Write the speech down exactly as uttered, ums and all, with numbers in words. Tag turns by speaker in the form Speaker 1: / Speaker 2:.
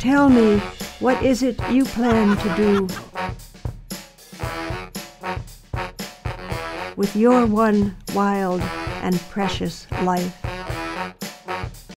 Speaker 1: Tell me, what is it you plan to do with your one wild and precious life?